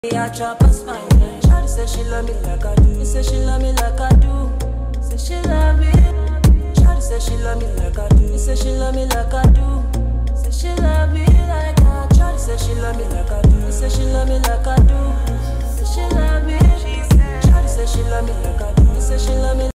I chop a smile. Shawty say she love me like I do. Say she love me like I do. Say she love me. Shawty say she love me like I do. Say she love me like I do.